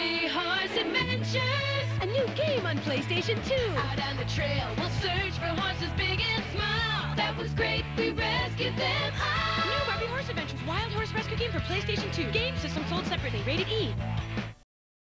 Barbie Horse Adventures. A new game on PlayStation 2. Out on the trail, we'll search for horses big and small. That was great, we rescued them all. New Barbie Horse Adventures Wild Horse Rescue Game for PlayStation 2. Game system sold separately. Rated E.